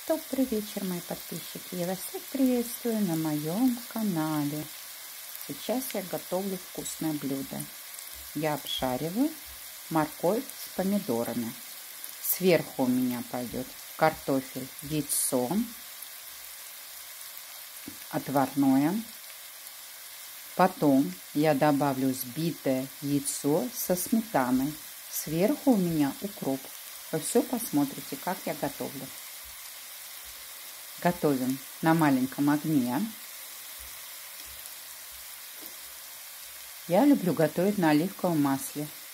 Добрый вечер, мои подписчики. Я вас всех приветствую на моем канале. Сейчас я готовлю вкусное блюдо. Я обжариваю морковь с помидорами. Сверху у меня пойдет картофель, яйцо отварное. Потом я добавлю взбитое яйцо со сметаной. Сверху у меня укроп. Вы все посмотрите, как я готовлю. Готовим на маленьком огне. Я люблю готовить на оливковом масле.